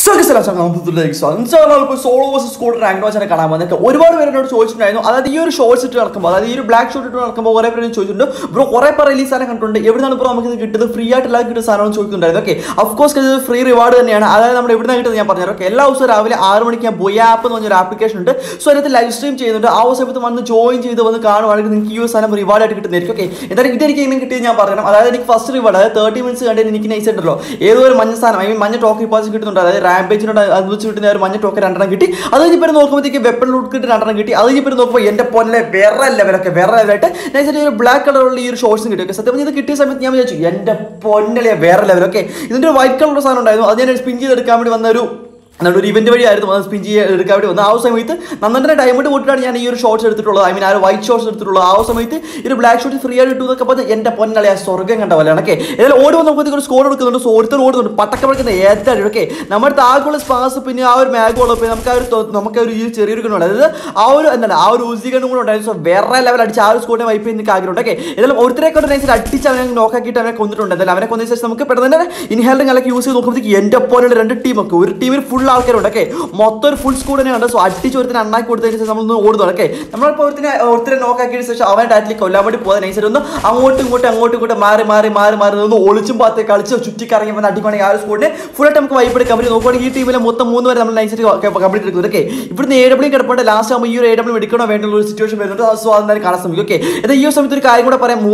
Solo versus squad rank match കാണാൻ വന്നിട്ട് ഒരുപാട് പേരോട് ചോദിച്ചിട്ടുണ്ടായിരുന്നു. അതായത് ഈ ഒരു ഷോർട്സ് ഇട്ട് നടക്കുമ്പോൾ, അതായത് ഈ ഒരു ബ്ലാക്ക് ഷോട്ട് ഇട്ട് നടക്കുമ്പോൾ കുറെ പേര് ചോദിച്ചിട്ടുണ്ട്, ബ്രോ കുറെ പേർ റിലീസ് സാധനം കണ്ടിട്ടുണ്ട്, എവിടെയാണ് ബ്രോ നമുക്ക് ഇത് കിട്ടുന്നത്, ഫ്രീ ആയിട്ട് എല്ലാവർക്കും കിട്ടുന്ന സാധനം ചോദിക്കുന്നുണ്ടായിരുന്നു. ഓക്കെ, ഓഫ്കോഴ്സ് ഇത് ഫ്രീ റിവാർഡ് തന്നെയാണ്. അതായത് നമ്മൾ എവിടെ നിന്ന് കിട്ടുന്നത് ഞാൻ പറഞ്ഞു. ഓക്കെ, എല്ലാ ദിവസവും രാവിലെ 6 മണിക്ക് ഞാൻ ബോയ് ആപ്പ് എന്ന് പറഞ്ഞൊരു ആപ്ലിക്കേഷൻ ഉണ്ട്. സോ അതിനകത്ത് ലൈവ് സ്ട്രീം ചെയ്യുന്നുണ്ട്. ആ സമയത്ത് വന്ന് ജോയിൻ ചെയ്ത് വന്ന് കാണുവാണെങ്കിൽ നിങ്ങൾക്ക് ഈ ഒരു സാധനം റിവാർഡായിട്ട് കിട്ടുന്നതായിരിക്കും. ഓക്കെ, എന്തായാലും ഇതെനിക്ക് എങ്ങനെ കിട്ടിയത് ഞാൻ പറഞ്ഞു. അതായത് എനിക്ക് ഫസ്റ്റ് റിവാർഡ്, അതായത് 30 മിനിറ്റ്സ് കണ്ടതിന് എനിക്ക് നൈസ് ഉണ്ടല്ലോ ഏതോ ഒരു മഞ്ഞ സാധനം, ഐ മീൻ മഞ്ഞ ടോക്കൺ ഇപ്പോഴും കിട്ടുന്നുണ്ട്. അതായത് റാമ്പേജിനോട് അത് വെച്ച് കിട്ടുന്ന ഒരു മഞ്ഞ ടോക്കൺ 2 കിട്ടി. അത് കഴിഞ്ഞപ്പോൾ നോക്കുമ്പോഴത്തേക്ക് വെപ്പൺ ലൂട്ട് കിട്ടി 2 കിട്ടി. അത് കഴിഞ്ഞപ്പോൾ നോക്കുമ്പോൾ എൻ്റെ പൊന്നെ വേറെ ലെവലായിട്ട് നൈസായിട്ട് ഒരു ബ്ലാക്ക് കളറുള്ള ഈ ഒരു ഷോർട്സും കിട്ടി. ഓക്കെ, സത്യം ഇത് കിട്ടിയ സമയത്ത് ഞാൻ വിചാരിച്ചു എൻ്റെ പൊന്നലെ വേറെ ലെവൽ. ഓക്കെ, ഇതിൻ്റെ ഒരു വൈറ്റ് കളർ സാധനം ഉണ്ടായിരുന്നു. അത് ഞാൻ സ്പിൻ ചെയ്തെടുക്കാൻ വേണ്ടി വന്ന ഒരു ഇവന്റ് വഴിയായിരുന്നു അത് സ്പിൻ എടുക്കാൻ വേണ്ടി വന്നത്. ആ സമയത്ത് നന്നൻ്റെ ഡയമണ്ട് കൂട്ടിട്ടാണ് ഞാൻ ഈ ഒരു ഷോർട്സ് എടുത്തിട്ടുള്ളത്. ഐ മീൻ ആ ഒരു വൈറ്റ് ഷോർട്സ് എടുത്തിട്ടുള്ളത്. ആ സമയത്ത് ഈ ഒരു ബ്ലാക്ക് ഷോർട്ട് ഫ്രീ ആയിട്ട് കിട്ടുന്നതൊക്കെ പറഞ്ഞാൽ എൻ്റെ പൊന്നളെ ആ സ്വർഗ്ഗം കണ്ട പോലെയാണ്. ഓക്കെ, ഏതായാലും ഓടി വന്നപ്പോഴത്തേക്ക് ഒരു സ്കോർ എടുക്കുന്നുണ്ട്. സോ ഒരുത്തർ ഓടുന്നുണ്ട്, പട്ടക്ക പഠിക്കുന്ന ഏതാണ്. ഓക്കെ, നമ്മുടെ താഴെയുള്ള സ്പാസ് പിന്നെ ആ ഒരു മാഗോളോ പിന്നെ നമുക്ക് ഒരു ഈ ചെറിയൊരു ഗണ്ണുണ്ട്. അതായത് ആ ഒരു എന്താണ് ആ ഒരു ഊസി ഗണ്ണും കൂടെ ഉണ്ടായിരുന്നു. സോ വേറെ ലെവൽ അടിച്ച് ആ ഒരു സ്കോറിനെ വൈപ്പ് എനിക്ക് ആഗ്രഹമുണ്ട്. ഓക്കെ, ഏതായാലും ഒരുത്തരെ കൊണ്ട് നൈസിൽ അടിച്ച് അവനെ നോക്കാക്കിയിട്ട് അവനെ കൊന്നിട്ടുണ്ട്. എന്തായാലും അവനെ കൊന്നതിന് ശേഷം നമുക്ക് പെട്ടെന്ന് തന്നെ ഇൻഹാലിംഗ് അല്ലെങ്കിൽ യൂസ് ചെയ്ത് നോക്കുമ്പോഴത്തേക്ക് എൻ്റെ പോലുള്ള 2 ടീമൊക്കെ ഒരു ടീമിൽ ഫുൾ ആൾക്കാരുണ്ട്. ഓക്കെ, മൊത്തം ഒരു ഫുൾ സ്കൂൾ തന്നെയാണ്. സോ അടിച്ച് ഒരുത്തിന് അണ്ണാക്കി കൊടുത്തതിന് ശേഷം നമ്മളൊന്ന് ഓടുന്നു. ഓക്കെ, നമ്മളിപ്പോൾ ഒരുത്തിനെ നോക്കാക്കിയതിന് ശേഷം അവൻ ഡയറ്റിലേക്ക് കൊല്ലാൻ വേണ്ടി പോകാൻ നൈസായിട്ട് ഒന്ന് അങ്ങോട്ടും ഇങ്ങോട്ടും മാറി ഒന്ന് ഒളിച്ചും പാത്ത് കളിച്ച് ചുറ്റിക്കറങ്ങി വന്ന് അടിക്കുകയാണെങ്കിൽ ആ ഒരു സ്കൂളിനെ ഫുള്ളായിട്ട് നമുക്ക് വൈപ്പ് എടുക്കാൻ പറ്റും. നോക്കുകയാണെങ്കിൽ ഈ ടീമിലെ മൊത്തം 3 വരെ നമ്മൾ നൈസായിട്ട് കംപ്ലീറ്റ് എടുക്കുന്നത്. ഓക്കെ, ഇവിടുന്ന് AW കിടപ്പുണ്ട്. ലാസ്റ്റ് ആകുമ്പോൾ ഈ ഒരു AW എടുക്കണോ വേണ്ടുള്ള ഒരു സിറ്റുവേഷൻ വരുന്നുണ്ട്. സോ അതെന്തായാലും കാണാൻ ശ്രമിക്കും. ഓക്കെ, ഇത് ഈ ഒരു സമയത്ത് ഒരു കാര്യം കൂടെ പറയാം.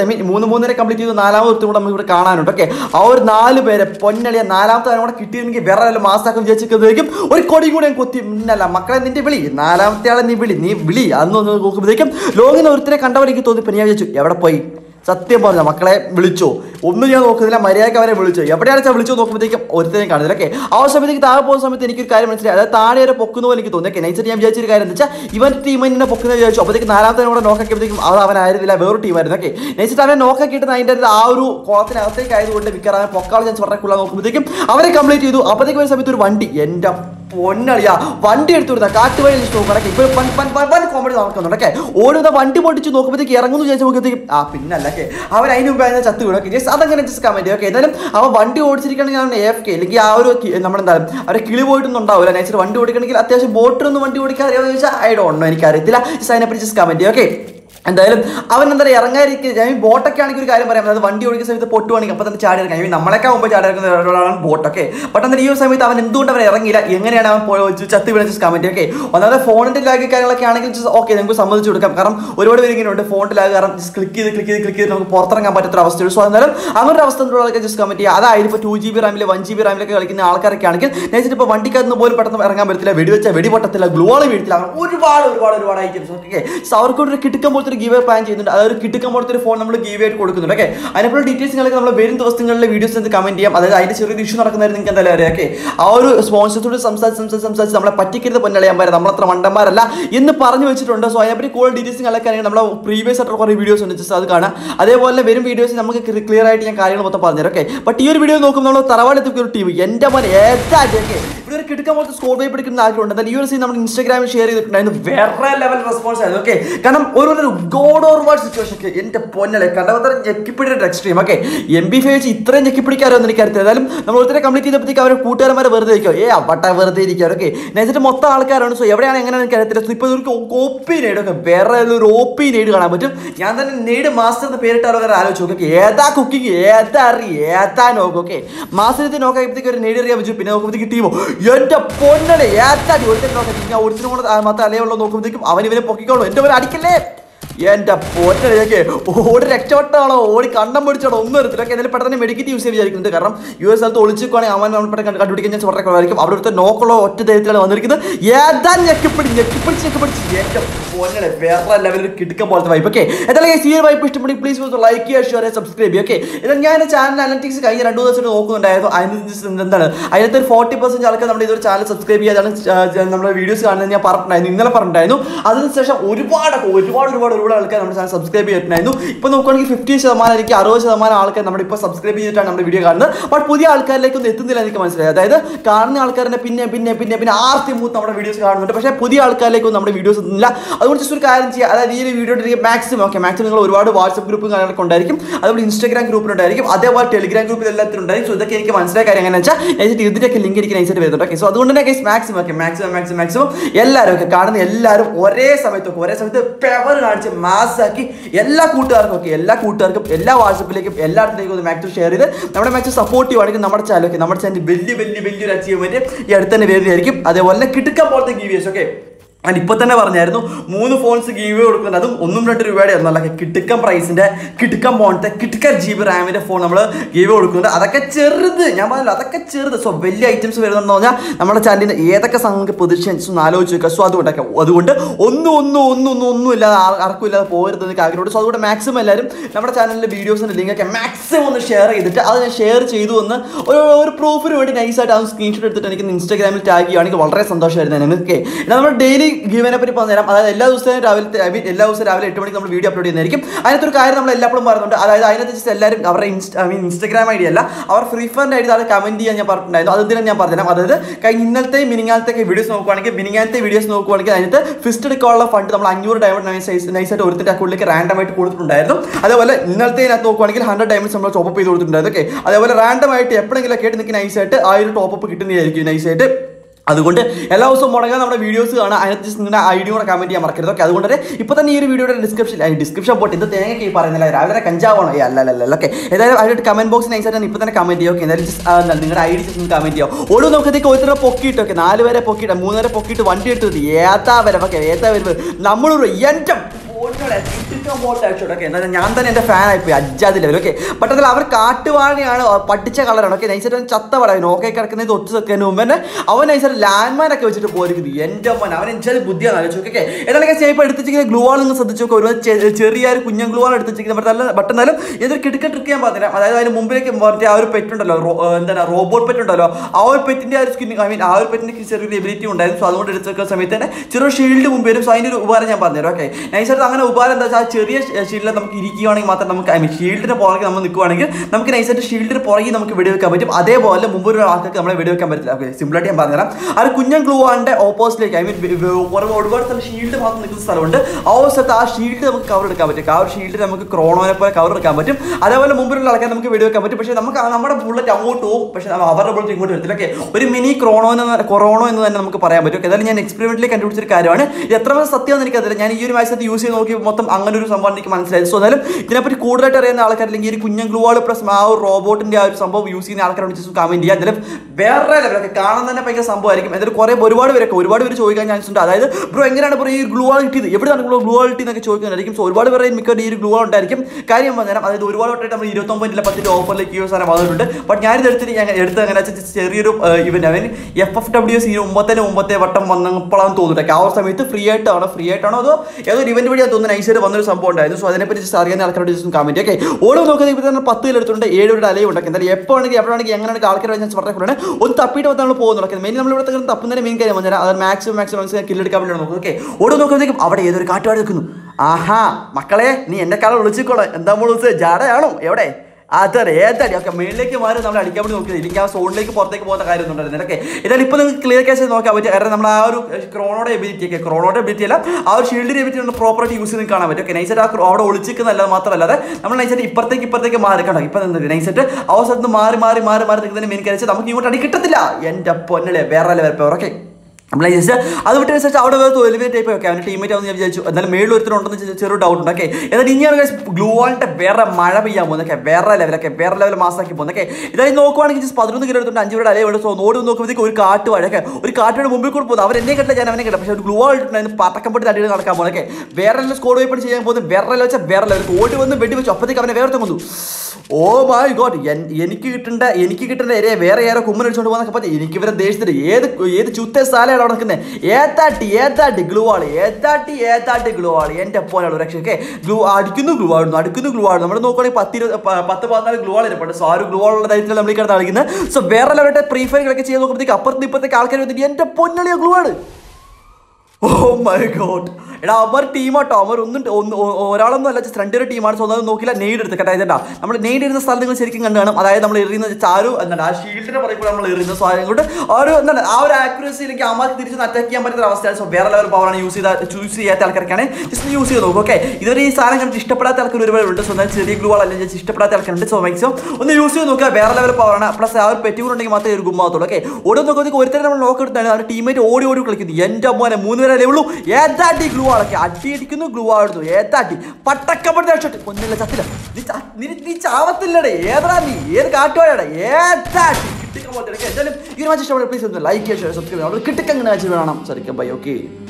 3 കംപ്ലീറ്റ് ചെയ്തു. 4ാമത് ഒരുത്തും കൂടെ നമുക്ക് ഇവിടെ കാണാനുണ്ട്. ഓക്കെ, ആ ഒരു 4 പേരെ പൊന്നളിയ 4ാമത്തെ കൂടെ കിട്ടിയെങ്കിൽ വേറെ മാസാക്കം വിചാരിച്ചിരിക്കുന്നതായിരിക്കും. ഒരു കൊടി കൂടെ കൊത്തി മിന്നല്ല മക്കളെ നിന്റെ വിളി 4ാമത്തെ ആളെ നീ വിളി അന്ന് നോക്കുമ്പോഴത്തേക്കും ലോകിന് ഒരുത്തിനെ കണ്ടവരെ എനിക്ക് തോന്നി. ഞാൻ വിചാരിച്ചു എവിടെ പോയി, സത്യം പറഞ്ഞ മക്കളെ വിളിച്ചോ ഒന്നും ഞാൻ നോക്കുന്നില്ല, മര്യാദയ്ക്ക് അവരെ വിളിച്ചോ, എവിടെയാണ് വെച്ചാൽ വിളിച്ചോ നോക്കുമ്പോഴത്തേക്കും ഒരുത്തനെ കാണുന്നില്ല. ഓക്കെ, ആ സമയത്തേക്ക് താഴെ പോകുന്ന സമയത്ത് എനിക്കൊരു കാര്യം മനസ്സിലായി. അതായത് താഴെ വരെ പൊക്കുന്ന പോലെ എനിക്ക് തോന്നി. ഓക്കെ, നൈസായിട്ട് ഞാൻ വിചാരിച്ചൊരു കാര്യം എന്താ വെച്ചാൽ ഇവൻ ടീമിനെ പൊക്കുന്ന വിചാരിച്ചു. അപ്പോഴത്തേക്ക് 4ാമത്തെ കൂടെ നോക്കാക്കിയപ്പോഴത്തേക്കും അവനായിരുന്നില്ല, വേറൊരു ടീമായിരുന്നു. ഓക്കെ, നൈസായിട്ട് അവനെ നോക്കാക്കിയിട്ട് അതിൻ്റെ ആ ഒരു കുളത്തിനകത്തേക്ക് ആയതുകൊണ്ട് മിക്കവാറും അവൻ പൊക്കാൾ ചാൻസ് വളരെ കൂടുതൽ നോക്കുമ്പോഴത്തേക്കും അവരെ കംപ്ലീറ്റ് ചെയ്തു. അപ്പോഴത്തേക്ക് ഒരു സമയത്ത് ഒരു വണ്ടി എൻ്റെ പൊന്നളിയാ വണ്ടി എടുത്തു കൊടുത്താൽ കാറ്റുവഴി നോക്കണം. ഇപ്പോൾ വൻ കോമഡി നടക്കുന്നുണ്ട്. ഓക്കെ, ഓടുന്ന വണ്ടി പൊട്ടിച്ച് നോക്കുമ്പോഴത്തേക്ക് ഇറങ്ങുന്നു വിചാരിച്ചു നോക്കുമ്പോഴത്തേക്കും പിന്നല്ല. ഓക്കെ, അവൻ അതിന് മുമ്പ് അതിനെ ചത്ത് വീണു. ഓക്കെ, ജസ്റ്റ് അതങ്ങനെ ജസ്റ്റ് കമൻറ്റ്. ഓക്കെ, എന്നാലും അവൻ വണ്ടി ഓടിച്ചിരിക്കണമെങ്കിൽ അവൻ AFK അല്ലെങ്കിൽ ആ ഒരു നമ്മളെന്താ അവരെ കിളി പോയിട്ടൊന്നും ഉണ്ടാവില്ല. നൈസായിട്ട് വണ്ടി ഓടിക്കണമെങ്കിൽ അത്യാവശ്യം ബോട്ടിലൊന്നും വണ്ടി ഓടിക്കാൻ അറിയാമെന്ന് ചോദിച്ചാൽ ഐ ഡോണ്ട് നോ, എനിക്കറിയത്തില്ല. ജസ്റ്റ് അതിനെപ്പറ്റി ജസ്റ്റ് കമൻറ്റ്. ഓക്കെ, എന്തായാലും അവൻ എന്താ പറയുക ഇറങ്ങാതിരിക്കുക. ഞാൻ ബോട്ടൊക്കെ ആണെങ്കിൽ ഒരു കാര്യം പറയാം. അതായത് വണ്ടി ഓടിക്കുന്ന സമയത്ത് പൊട്ടുവാണെങ്കിൽ അപ്പോൾ തന്നെ ചാടി ഇറങ്ങാം. ഐ മീൻ നമ്മളൊക്കെ മുമ്പ് ചാടി ഇറക്കുന്ന ഒരാളാണ് ബോട്ടൊക്കെ. ബട്ട് എന്നാൽ ഈ ഒരു സമയത്ത് അവൻ എന്തുകൊണ്ട് അവൻ ഇറങ്ങിയില്ല, എങ്ങനെയാണ് അവൻ ചത്ത് വീണ കമൻറ്റ്. ഓക്കെ, ഒന്നാമത് ഫോണിൻ്റെ ലാഗ് കാര്യങ്ങളൊക്കെ ആണെങ്കിൽ ഓക്കെ നമുക്ക് സമ്മതിച്ചു കൊടുക്കാം. കാരണം ഒരുപാട് പേര് ഇങ്ങനെ ഉണ്ട് ഫോണിൻ്റെ ലാഗ് കാരണം ക്ലിക്ക് ചെയ്ത് നമുക്ക് പുറത്തിറങ്ങാൻ പറ്റാത്ത അവസ്ഥയുണ്ട്. സോ എന്നാലും അങ്ങനൊരു അവസ്ഥ എന്തുള്ളതൊക്കെ ജസ്റ്റ് കമൻറ്റ് ചെയ്യുക. അതായത് ഇപ്പോൾ 2 GB റാമിൽ 1 GB റാമിലൊക്കെ കളിക്കുന്ന ആൾക്കാരൊക്കെ ആണെങ്കിൽ നേരിട്ട് ഇപ്പോൾ വണ്ടിക്കകത്ത് പോലും പെട്ടെന്ന് ഇറങ്ങാൻ പറ്റത്തില്ല, വെടി പൊട്ടത്തില്ല, ഗ്ലൂവാൾ വീഴത്തില്ല, ഒരുപാട് ഐറ്റംസ്. ഓക്കെ, സോ അവർക്കൊരു കിട്ടുക്കാൻ പോലത്തെ ഒരു ഗീവ് പ്ലാൻ ചെയ്യുന്നുണ്ട്. അതായത് കിട്ടുക്കാൻ പോലത്തെ ഒരു ഫോൺ നമ്മൾ ഗീവ് ആയിട്ട് കൊടുക്കുന്നുണ്ട്. ഓക്കെ, അതിനെപ്പോഴും ഡീറ്റെയിൽസ് നമ്മൾ വരും ദിവസങ്ങളിലെ വീഡിയോസ് എന്ത് കമന്റ് ചെയ്യാം. അതായത് അതിന്റെ ചെറിയൊരു ഇഷ്യൂ നടക്കുന്നതായിരുന്നു നിങ്ങൾക്ക് എന്തായാലും അറിയാം. ഓക്കെ, ആ ഒരു സ്പോൺസേഴ്സോട് സംസാരിച്ച് നമ്മളെ പറ്റിക്കരുത് പൊന്നളയാൻ പറയാം, നമ്മളത്ര മണ്ടന്മാരല്ല എന്ന് പറഞ്ഞു വെച്ചിട്ടുണ്ട്. സോ അതിനെപ്പറ്റി കൂടുതൽ ഡീറ്റെയിൽസ് കളക്കാണെങ്കിൽ നമ്മളെ പ്രീവിയസ് ആയിട്ട് കുറേ വീഡിയോസ് ഉണ്ട്, ജസ്റ്റ് അത് കാണാം. അതേപോലെ വരും വീഡിയോസ് നമുക്ക് ക്ലിയർ ആയിട്ട് ഞാൻ കാര്യങ്ങൾ മൊത്തം പറഞ്ഞുതരാം. ഓക്കെ, ബട്ട് ഈ ഒരു വീഡിയോ നോക്കുമ്പോൾ നമ്മൾ തറവാടെത്തിയ ഒരു ടീം എൻ്റെ മോൻ ഏതാക്കെ ഇവിടെ ഒരു കിടക്കാൻ പോലത്തെ സ്കോർ വൈപ്പ് എടുക്കുന്ന ആഗ്രഹമുണ്ട്. എന്നാൽ ഈ ഒരു സീൻ നമ്മൾ ഇൻസ്റ്റാഗ്രാമിൽ ഷെയർ ചെയ്തിട്ടുണ്ടായിരുന്നു. വേറെ ലെവൽ റെസ്പോൺസ് ആയിരുന്നു. ഓക്കെ, കാരണം ഒരു god or what situation. Okay, എൻ്റെ പൊന്നലെ കണ്ടവത്ര ഞെക്കിപ്പിടിയുടെ എക്സ്ട്രീം. ഓക്കെ, MP5 വെച്ച് ഇത്രയും ഞെക്കിപ്പിടിക്കാരോ എന്ന് എനിക്കറിയില്ല. ഏതായാലും നമ്മൾ ഒരുത്തരെ കംപ്ലീറ്റ് ചെയ്തപ്പോഴത്തേക്ക് അവരുടെ കൂട്ടുകാരന്മാരെ വെറുതെ ഇരിക്കും. വെറുതെ ഇരിക്കുക. ഓക്കെ, നൈസായിട്ട് മൊത്തം ആൾക്കാരാണ്. സോ എവിടെയാണ് എങ്ങനെയാണ് എനിക്ക് അറിയത്തില്ല. സോ ഇപ്പോൾ ഒരു OP നെയ്ഡ്. ഓക്കെ, വേറെ ഒരു OP നെയ്ഡ് കാണാൻ പറ്റും. ഞാൻ തന്നെ നെയ്ഡ് മാസ്റ്റർ എന്ന് പേരിട്ടാലോ ആലോചിച്ചു നോക്കി. ഏതാ കുക്കിംഗ് ഏതാ നോക്കും. ഓക്കെ, മാസ്റ്റർ നോക്കായപ്പോഴത്തേക്ക് ഒരു നെയ്ഡ് അറിയാൻ പറ്റും. പിന്നെ നോക്കുമ്പോഴത്തേക്ക് ടീമോ എൻ്റെ പൊന്നലെ ഏതാടി ഒരുത്തരം നോക്കാം. ഞാൻ ഒരുത്തിനും കൂടെ മാത്രം അലയുള്ള നോക്കുമ്പോഴത്തേക്കും അവൻ ഇവനെ പൊക്കിക്കോളൂ. എൻ്റെ പോലെ അടിക്കല്ലേ എൻ്റെ പൊന്നലേക്ക് ഓടി രക്ഷപ്പെട്ടാണോ ഓടി കണ്ണം പിടിച്ചാണോ ഒന്നും എടുത്തില്ല. ഓക്കെ, എന്നാലും പെട്ടെന്ന് മെഡിക്കറ്റ് യൂസ് ചെയ്യാൻ വിചാരിക്കുന്നുണ്ട്. കാരണം US സ്ഥലത്ത് ഒളിച്ചിരിക്കുകയാണെങ്കിൽ അവൻ നമ്മൾ പെട്ടെന്ന് കണ്ടുപിടിക്കാൻ ഞാൻ വളരെ കുറവായിരിക്കും. അവിടുത്തെ നോക്കുള്ള ഒറ്റ ധൈര്യത്തിലാണ് വന്നിരിക്കുന്നത്. ഏതാ ഞെക്കിപ്പിടിച്ച് എൻ്റെ പൊന്നലെ വേറെ ലെവലിൽ കിടക്കാൻ പോലത്തെ വൈപ്പ്. ഓക്കെ, എന്തായാലും ഈ ഒരു വൈപ്പ് ഇഷ്ടപ്പെടുമെങ്കിൽ പ്ലീസ് ലൈക്ക് ചെയ്യുക, ഷെയർ ചെയ്യുക, സബ്സ്ക്രൈബ് ചെയ്യുക. ഓക്കെ, എന്നാൽ ഞാൻ എൻ്റെ ചാനൽ അനലിറ്റിക്സ് കഴിഞ്ഞ 2 ദിവസം നോക്കുന്നുണ്ടായിരുന്നു. എന്താണ് അതിനകത്ത് ഒരു 40% ആൾക്കാർ നമ്മുടെ ഇതൊരു ചാനൽ സബ്സ്ക്രൈബ് ചെയ്യാതാണ് നമ്മുടെ വീഡിയോസ് കാണുന്നത് ഞാൻ പറഞ്ഞിട്ടുണ്ടായിരുന്നു, ഇന്നലെ പറഞ്ഞിട്ടുണ്ടായിരുന്നു. അതിനുശേഷം ഒരുപാട് കൂടുതൽ ആൾക്കാർ നമ്മുടെ ചാനൽ സബ്സ്ക്രൈബ് ചെയ്തിട്ടുണ്ടായിരുന്നു. ഇപ്പോൾ നോക്കുകയാണെങ്കിൽ 50% എനിക്ക് 60% ആൾക്കാർ നമ്മുടെ ഇപ്പോൾ സബ്സ്ക്രൈബ് ചെയ്തിട്ടാണ് നമ്മുടെ വീഡിയോ കാണുന്നത്. ബട്ട് പുതിയ ആൾക്കാരിലേക്കൊന്നും എത്തുന്നില്ല എനിക്ക് മനസ്സിലായി. അതായത് കാണുന്ന ആൾക്കാരെ പിന്നെ ആർത്തി മൂത്ത് നമ്മുടെ വീഡിയോസ് കാണുന്നുണ്ട്. പക്ഷേ പുതിയ ആൾക്കാരിലേക്കൊന്നും നമ്മുടെ വീഡിയോസ് എത്തുന്നില്ല. അതുകൊണ്ട് ജസ്റ്റ് ഒരു കാര്യം ചെയ്യുക, അതായത് ഈ ഒരു വീഡിയോ മാക്സിമം നിങ്ങൾ ഒരുപാട് വാട്സ്ആപ്പ് ഗ്രൂപ്പും കാര്യങ്ങളൊക്കെ ഉണ്ടായിരിക്കും, അതുപോലെ ഇൻസ്റ്റാഗ്രാം ഗ്രൂപ്പിലുണ്ടായിരിക്കും, അതേപോലെ ടെലിഗ്രാം ഗ്രൂപ്പിൽ എല്ലാത്തിലും ഉണ്ടായിരിക്കും. സോ ഇതൊക്കെ എനിക്ക് മനസ്സിലായ കാര്യം എങ്ങനെയാണെന്ന് വെച്ചാൽ ഇതിൻ്റെയൊക്കെ ലിങ്ക് എനിക്ക് നൈസായിട്ട് വരുന്നുണ്ട്. ഓക്കെ, സോ അതുകൊണ്ട് തന്നെ മാക്സിമം എല്ലാവരും ഒക്കെ കാണുന്ന എല്ലാവരും ഒരേ സമയത്ത് പെവർ കാണിച്ച് മാസാക്കി എല്ലാ കൂട്ടുകാർക്കും എല്ലാ വാട്സപ്പിലേക്കും എല്ലായിടത്തേക്കും ഒന്ന് മാക്സിമം ഷെയർ ചെയ്ത് നമ്മുടെ മാക്സിമം സപ്പോർട്ട് ചെയ്യുവാണെങ്കിൽ നമ്മുടെ ചാനൽ വലിയൊരു അച്ചീവ്മെന്റ് ഈ അടുത്ത് തന്നെ വരുന്നതായിരിക്കും. അതേപോലെ കിട്ടുക്കാൻ പോലത്തെ ഗീവിയേഴ്സ്. ഓക്കെ, ഞാൻ ഇപ്പോൾ തന്നെ പറഞ്ഞായിരുന്നു 3 ഫോൺസ് ഗീവ് കൊടുക്കുന്നുണ്ട്. അതും 1-2 രൂപയുടെ ആയിരുന്നല്ല, കിട്ടുക്കം പ്രൈസിൻ്റെ കിട്ടുക്കം പോണത്തെ കിട്ടുക്കം GB റാമിൻ്റെ ഫോൺ നമ്മൾ ഗീവ് കൊടുക്കുന്നുണ്ട്. അതൊക്കെ ചെറുത്, ഞാൻ പറഞ്ഞില്ല അതൊക്കെ ചെറുത്. സോ വലിയ ഐറ്റംസ് വരുന്നുണ്ടെന്ന് പറഞ്ഞാൽ നമ്മുടെ ചാനലിന് ഏതൊക്കെ സംഘങ്ങൾക്ക് പൊസിഷൻസ് ഒന്ന് ആലോചിച്ച് വെക്കുക. സോ അതുകൊണ്ട് ഒന്നും ഇല്ലാതെ ആർക്കും ഇല്ലാതെ പോകരുതെന്ന് ആഗ്രഹമുണ്ട്. സോ അതുകൊണ്ട് മാക്സിമം എല്ലാവരും നമ്മുടെ ചാനലിലെ വീഡിയോസിൻ്റെ ലിങ്കൊക്കെ മാക്സിമം ഒന്ന് ഷെയർ ചെയ്തിട്ട് അത് ഞാൻ ഷെയർ ചെയ്തു എന്ന് ഒരു പ്രൂഫിന് വേണ്ടി നൈസായിട്ട് അത് സ്ക്രീൻഷോട്ട് എടുത്തിട്ട് എനിക്ക് ഇൻസ്റ്റാഗ്രാമിൽ ടാഗ് ചെയ്യുകയാണെങ്കിൽ വളരെ സന്തോഷമായിരുന്നു എനിക്ക്. നമ്മൾ ഡെയിലി ഗീവനെ പറ്റി പറഞ്ഞുതരാം. അതായത് എല്ലാ ദിവസവും രാവിലെ 8 മണിക്ക് നമ്മൾ വീഡിയോ അപ്ലോഡ് ചെയ്യുന്നതായിരിക്കും. അതിനകത്തൊരു കാര്യം നമ്മൾ എല്ലാപ്പോഴും പറയുന്നുണ്ട്. അതായത് അതിനകത്ത് എല്ലാവരും അവരുടെ ഇൻസ്റ്റാഗ്രാം ഐ ഡി അല്ല, അവർ ഫ്രീ ഫയറിൻ്റെ ഐ ഡി അത് കമൻറ്റ് ചെയ്യാൻ ഞാൻ പറഞ്ഞിട്ടുണ്ടായിരുന്നു. അതിന് ഞാൻ പറഞ്ഞുതരാം. അതായത് ഇന്നലത്തെ മിനിങ്ങാലത്തെ വീഡിയോസ് നോക്കുവാണെങ്കിൽ അതിനകത്ത് ഫിസ്റ്റ് എടുക്കാനുള്ള ഫണ്ട് നമ്മൾ 500 ഡയമണ്ട് നൈസായിട്ട് ഒരുത്തിൻ്റെ അക്കൗണ്ടിലേക്ക് റാൻഡമായിട്ട് കൊടുത്തിട്ടുണ്ടായിരുന്നു. അതേപോലെ ഇന്നലത്തെ ഇതിനകത്ത് നോക്കുവാണെങ്കിൽ 100 ഡയമണ്ട്സ് നമ്മൾ ടോപ്പ് ചെയ്ത് കൊടുത്തിട്ടുണ്ടായിരുന്നു. ഓക്കെ, അതേപോലെ റാൻഡമായിട്ട് എപ്പോഴെങ്കിലും കേട്ട് നിങ്ങൾക്ക് നൈസായിട്ട് ആ ഒരു ടോപ്പ് കിട്ടുന്നതായിരിക്കും നൈസായിട്ട്. അതുകൊണ്ട് എല്ലാ ദിവസവും മുടങ്ങാൻ നമ്മുടെ വീഡിയോസ് കാണാം. അതിനകത്ത് നിങ്ങളുടെ ഐ ഡി കൂടെ കമൻറ്റ് ചെയ്യാൻ മറക്കരുത്. ഓക്കെ, അതുകൊണ്ട് ഇപ്പോൾ തന്നെ ഈ ഒരു വീഡിയോയുടെ ഡിസ്ക്രിപ്ഷൻ പോട്ട് ഇത് തേങ്ങയ്ക്ക് ഈ പറയുന്നില്ല, രാവിലെ കഞ്ചാവാണോ? അല്ല. ഓക്കെ, ഏതായാലും അതിൻ്റെ കമൻറ്റ് ബോക്സ് നൈസായിട്ട് ഇപ്പോൾ തന്നെ കമൻറ്റ് ചെയ്യുക. ഓക്കെ, എന്തായാലും നിങ്ങളുടെ ഐ ഡി ജസ്റ്റ് കമൻറ്റ് ചെയ്യുക. ഓരോ നോക്കത്തേക്ക് ഒരുത്തരെ പൊക്കിയിട്ട്, ഓക്കെ, 4 വരെ പൊക്കിയിട്ട് 3 വരെ പൊക്കിയിട്ട് വണ്ടി എടുത്തിട്ട് ഏത്താ വരെ നമ്മളൊരു എൻ്റെ ഞാൻ തന്നെ എൻ്റെ ഫാനായിപ്പോയി അജ്ജാതി ലെവൽ. ഓക്കെ, ബട്ട് അതിൽ അവർ കാട്ടുവാണിയാണ്, പഠിച്ച കളറാണ്. ഓക്കെ, നൈസായിട്ട് ചത്ത പടം നോക്കെ കിടക്കുന്നത് 8 സെക്കൻഡ് മുമ്പ് തന്നെ അവൻ നൈസായിട്ട് ലാൻഡ്മാൻ ഒക്കെ വെച്ചിട്ട് പോയിരിക്കുന്നത്. എൻ്റെ മോൻ അവൻ എന്നുവെച്ചാൽ ബുദ്ധിയാണ് ആലോചിച്ചു. ഓക്കെ, ഏതായാലും ഞാൻ ഇപ്പോൾ എടുത്തിരിക്കുന്ന ഗ്ലൂവാൾ നിങ്ങൾ ശ്രദ്ധിച്ചു നോക്കുക. ഒരു ചെറിയൊരു കുഞ്ഞൻ ഗ്ലൂവാൾ എടുത്തിരിക്കുന്നത്. ബട്ട് എന്നാലും ഇതൊരു കിടക്കൻ ട്രിക്ക് ഞാൻ പറഞ്ഞുതരാം. അതായത് അതിന് മുമ്പിലേക്ക് മറ്റേ ആ ഒരു പെറ്റുണ്ടല്ലോ, എന്താണ് റോബോട്ട് പെറ്റുണ്ടല്ലോ, ആ ഒരു പെറ്റിൻ്റെ ആ ഒരു സ്കിൻ ആ ഒരു പെറ്റിൻ്റെ ചെറിയൊരു എബിലിറ്റി ഉണ്ടായിരുന്നു. സോ അതുകൊണ്ട് എടുത്തിരിക്കുന്ന സമയത്ത് തന്നെ ചെറിയ ഷീൽഡ് മുമ്പ് വരും. സോ അതിൻ്റെ ഒരു ഉപകാരം ഞാൻ പറഞ്ഞുതരാം. ഓക്കെ, നൈസായിട്ട് അങ്ങനെ ഉപകാരം എന്താ വെച്ചാൽ ചെറിയ ഷീൽഡിൽ നമുക്ക് ഇരിക്കുകയാണെങ്കിൽ മാത്രം നമുക്ക് ഷീൽഡിന് പുറകെ നമ്മൾ നിൽക്കുകയാണെങ്കിൽ നമുക്ക് നൈസായിട്ട് ഷീൽഡിന് പുറകെ നമുക്ക് വെടിവെക്കാൻ പറ്റും. അതേപോലെ മുമ്പൊരു ആൾക്കാർക്ക് നമ്മളെ വെടിവെക്കാൻ പറ്റില്ല. ഓക്കെ, സിമ്പിളായിട്ട് ഞാൻ പറഞ്ഞുതരാം. ആ ഒരു കുഞ്ഞൻ ഗ്ലൂവാളിൻ്റെ ഓപ്പോസിറ്റിലേക്ക് ഒരുപാട് സ്ഥലം ഷീൽഡ് മാത്രം നിൽക്കുന്ന സ്ഥലമുണ്ട്. ആ ഒരു സ്ഥലത്ത് ആ ഷീൽഡ് നമുക്ക് കവർ എടുക്കാൻ പറ്റും. ആ ഒരു ഷീൽഡ് നമുക്ക് ക്രോണോനെ പോലെ കവർ എടുക്കാൻ പറ്റും. അതേപോലെ മുമ്പിലുള്ള ആൾക്കാർ നമുക്ക് വെടിവെക്കാൻ പറ്റും. പക്ഷേ നമുക്ക് നമ്മുടെ ബുള്ളറ്റ് അങ്ങോട്ട് പോകും, പക്ഷേ അവരുടെ ബുള്ളറ്റ് ഇങ്ങോട്ട് വരത്തില്ല. ഓക്കെ, ഒരു മിനി കൊറോണോ എന്ന് തന്നെ നമുക്ക് പറയാൻ പറ്റും. ഏതായാലും ഞാൻ എക്സ്പെരിമെന്റിൽ കണ്ടുപിടിച്ചൊരു കാര്യമാണ്. എത്ര സത്യമെന്ന് എനിക്കറിയില്ല. ഞാൻ ഈ ഒരു മാച്ചത്ത് യൂസ് ചെയ്ത് നോക്കി മൊത്തം അങ്ങനെ ഒരു സംഭവം എനിക്ക് മനസ്സിലായി. സോ എന്നാലും ഇതിനെപ്പറ്റി കൂടുതലായിട്ട് അറിയുന്ന ആൾക്കാരില്ലെങ്കിൽ ഈ കുഞ്ഞൻ ഗ്ലൂവാൾ പ്ലസ് ആ ഒരു റോബോട്ടിന്റെ ആ ഒരു സംഭവം യൂസ് ചെയ്യുന്ന ആൾക്കാരോട് കമന്റ് ചെയ്യുക. എന്തായാലും വേറെ ലെവലൊക്കെ കാണാൻ തന്നെ ഭയങ്കര സംഭവമായിരിക്കും. എന്തായാലും ഒരുപാട് പേര് ചോദിക്കാൻ ചാൻസ് ഉണ്ട്. അതായത് ബ്രോ എങ്ങനെയാണ് ബ്രോ ഈ ഗ്ലൂവാൾ കിട്ടിയത്, എവിടെയാണ് ഗ്ലൂവാൾ കിട്ടിയെന്നൊക്കെ ചോദിക്കുന്നതായിരിക്കും. സോ ഒരുപാട് പേര് മിക്കവാറും ഈ ഒരു ഗ്ലൂവാൾ ഉണ്ടായിരിക്കും. കാര്യം പറഞ്ഞാൽ അതായത് ഒരുപാട് വട്ടമായിട്ട് നമ്മൾ 29-10 ഓഫറിലേക്ക് ഈ സാധനം വന്നിട്ടുണ്ട്. ബട്ട് ഞാനിത് എടുത്ത് എങ്ങനെ വെച്ചാൽ ചെറിയൊരു ഇവന്റ് അവൻ FFWS മുമ്പത്തെ വട്ടം വന്നപ്പോഴാണ് തോന്നുന്നുണ്ട്. ആ ഒരു സമയത്ത് ഫ്രീ ആയിട്ടാണോ അതോ ഏതോ ഒരു ഇവന്റ് വഴി തോന്നുന്നു നൈസായിട്ട് വന്നൊരു സംഭവം ഉണ്ടായിരുന്നു. സോ അതിനെപ്പറ്റി അറിയാൻ ആൾക്കാരോട് കമന്റ്. ഓക്കെ, ഓരോ നോക്കുന്നത് ഇപ്പോൾ തന്നെ 10 എടുത്തുണ്ട് 7 അലയും ഉണ്ടാക്കി. എന്തായാലും എപ്പോഴാണെങ്കിൽ എങ്ങനെയാണെങ്കിൽ ആൾക്കാർ ഞാൻ വളരെ കൂടുതലാണ് ഒന്ന് തപ്പിയിട്ട് നമ്മൾ പോകുന്നുണ്ട്. മെയിൻ നമ്മൾ ഇവിടെ തപ്പുന്നതിന് മെയിൻ കാര്യം പറഞ്ഞാൽ അത് മാക്സിമം കില്ലെടുക്കാൻ വേണ്ടിയാണ് നോക്കുന്നത്. ഓക്കെ, ഓരോ നോക്കുമ്പോഴത്തേക്കും അവിടെ ഏതൊരു കാട്ടുവാടി നിൽക്കുന്നു. ആഹാ മക്കളെ, നീ എൻ്റെ കാലം വിളിച്ചിക്കോളെ, എന്താ മോള് ജാടയാണോ എവിടെ അതറി ഏതടി ഒക്കെ മേളിലേക്ക് മാറി നമ്മൾ അടിക്കാൻ വേണ്ടി നോക്കിയത്. എനിക്ക് ആ സോണിലേക്ക് പുറത്തേക്ക് പോകുന്ന കാര്യം ഒന്നും ഉണ്ടായിരുന്നു. ഓക്കെ, ഇതായാലും ഇപ്പോൾ നിങ്ങൾക്ക് ക്ലിയർ കേസ് നോക്കാൻ പറ്റും. കാരണം നമ്മൾ ആ ഒരു ക്രോണോയുടെ എബിലിറ്റി അല്ല, ആ ഒരു ഷീൽഡിൻ്റെ എബിലിറ്റി നമ്മൾ പ്രോപ്പറായിട്ട് യൂസ് ചെയ്ത് കാണാൻ പറ്റും. ഓക്കെ, നൈസായിട്ട് ആ അവിടെ ഒളിച്ചിരിക്കുന്നതല്ലാതെ മാത്രമല്ലാതെ നമ്മൾ നൈസായിട്ട് ഇപ്പുറത്തേക്ക് മാറി കണ്ടോ. ഇപ്പം നൈസായിട്ട് ആ സ്ഥലത്ത് മാറി നിൽക്കുന്നതിന് മെയിൻ കാര്യം നമുക്ക് ഇങ്ങോട്ട് അടി കിട്ടത്തില്ല. എൻ്റെ പൊന്നലെ വേറെ ലെവൽ. ഓക്കെ, നമ്മൾ ജസ്റ്റ് അത് വിട്ട് വെച്ചാൽ അവിടെ വേറെ എലിമിനേറ്റ് ആയി പോയി. ഓക്കെ, അവൻ്റെ ടീമേറ്റ് ആവുന്ന ഞാൻ വിചാരിച്ചു. എന്നാലും മേളിൽ ഒരുത്തരുണ്ടെന്ന് ചെറിയ ഡൗട്ട് ഉണ്ട്. ഓക്കെ, എന്നിട്ട് ഇനിയാണ് ഗ്ലൂവാളിൻ്റെ വേറെ മഴ പെയ്യാൻ പോകുന്നത്. വേറെ ലെവൽ മാസാക്കി പോകുന്നത്. ഓക്കെ, ഇതായി നോക്കുവാണെങ്കിൽ 11 കിലോ എടുത്തുണ്ട് 5 രൂപയുടെ അലയുണ്ട്. സോ നോടി നോക്കുമ്പോഴത്തേക്ക് ഒരു കാട്ടുവാഴ. ഓക്കെ, ഒരു കാട്ടുവാഴ മുമ്പിൽ കൂടെ പോകുന്നത്. അവർ എന്നെ കണ്ടില്ല, ഞാൻ അവനെ കണ്ടില്ല. പക്ഷേ ഒരു ഗ്ലൂവാൾ ഇട്ടുണ്ടായിരുന്നു പതക്കപ്പെട്ട് തട്ടിയിട്ട് നടക്കാൻ പോകുന്നത്. ഓക്കെ, വേറെ സ്കോഡ് വൈപ്പ് ചെയ്യാൻ പോകുന്നത്. വേറെ ലെവൽ ഓടി വന്ന് വെടി വെച്ചു. അപ്പോഴത്തേക്ക് അവനെ വേറെ കൊന്നു. ഓ മൈ ഗോഡ്, എനിക്ക് കിട്ടേണ്ട ഏരിയ വേറെ ഏറെ കുമ്മനടിച്ചുകൊണ്ട് പോകുന്നൊക്കെ പറ്റി. എനിക്ക് ഇവരെ ദേഷ്യത്തിൽ ഏത് ചുത്ത സ്ഥലമാണ് അവിടെ നിൽക്കുന്നത്. ഏതാട്ടി ഗ്ലൂവാൾ എൻ്റെ പോലെയുള്ള രക്ഷ. ഓക്കെ, അടിക്കുന്നു ഗ്ലൂ ആടുന്നു. നമ്മൾ നോക്കുകയാണെങ്കിൽ 10-14 ഗ്ലൂവാൾ ഇരിപ്പുണ്ട്. സോ ആ ഒരു ഗ്ലൂവാളുള്ള ധൈര്യത്തിൽ നമ്മൾ ഈ കിടന്ന് കളിക്കുന്നത്. സോ വേറെ ലെവലിട്ട് പ്രീ ഫയർ ചെയ്ത് നോക്കുമ്പോഴത്തേക്ക് അപ്പുറത്തേക്ക് ആൾക്കാർ വന്നിട്ട് എൻ്റെ പൊന്നളിയ ഗ്ലൂ ആണ്. ഓ മൈ ഗോഡ്, എടാ അവർ ടീമാട്ടോ, അവർ ഒരാളൊന്നും അല്ല, ജസ്റ്റ് രണ്ടൊരു ടീമാണ്. സോ ഒന്നും നോക്കില്ല, നെയ്ഡ് എടുത്ത് കേട്ടോ. ഇതാ നമ്മൾ നെയ്ഡ് ഇടുന്ന സ്ഥലം നിങ്ങൾ ശരിക്കും കണ്ടു കാണും. അതായത് നമ്മൾ എറിയുന്ന ചാരു എന്താണ് ആ ഷീൽഡിനെ പറയുമ്പോൾ നമ്മൾ എറിയുന്ന സാധനം കൊണ്ട് എന്താണ് ആ ഒരു ആക്യുറസിയിലേക്ക് അമ്മക്ക് തിരിച്ച് അറ്റാക്ക് ചെയ്യാൻ പറ്റുന്ന അവസ്ഥയാണ്. സോ വേറെ ലെവൽ പവറാണ് ചൂസ് ചെയ്യാത്ത ആൾക്കാർക്കാണ് ജസ്റ്റ് യൂസ് ചെയ്ത് നോക്കും. ഓക്കെ, ഇതൊരു ഈ സാധനം കണ്ടിട്ട് ഇഷ്ടപ്പെടാത്ത ആൾക്കാർ ഒരുപാടുണ്ട്. സോ എന്നാൽ ചെറിയ ഗ്ലൂ വാൾ അല്ലെങ്കിൽ ജസ്റ്റ് ഇഷ്ടപ്പെടാത്ത ആൾക്കാരുണ്ട്. സോ മാക്സിമം ഒന്ന് യൂസ് ചെയ്ത് നോക്കുക, വേറെ ലെവൽ പവറാണ്. പ്ലസ് ആ ഒരു പെറ്റി ഉണ്ടെങ്കിൽ മാത്രമേ ഒരു ഗുമ്മാകത്തുള്ളൂ. ഓക്കെ, ഓടി നോക്കുമ്പോൾ ഒരുത്തരം നമ്മൾ നോക്ക് എടുത്താണ് അവരുടെ ടീമേറ്റ് ഓടി കളിക്കുന്നു. എൻ്റെ മോനെ 3 പേരല്ലേ ഉള്ളൂ, ഏതാട്ടി ഗ്ലൂ വാളൊക്കെ അടിക്കുന്നു, ഗ്ലൂ വാൾ എടുത്തു, ഏതാട്ടി പട്ടക്കപ്പെടുന്ന രക്ഷട്ട് ഒന്നില്ല, ചത്തില്ല, നീ ചാവത്തില്ലടേ, ഏതാ നീ ഏത് കാട്ടുവാടാ, ഏതാട്ടി കിട്ടിക്കാൻ പോലത്തെ. എന്തായാലും ഈ മാച്ച് ഇഷ്ടപ്പെടുക പ്ലീസ് ഒന്ന് ലൈക്ക് ചെയ്യുക, സബ്സ്ക്രൈബ് ചെയ്യുക. കിട്ടിക്കങ്ങനെ മാച്ച് വേണം. സരിക്കും ബൈ. ഓക്കെ.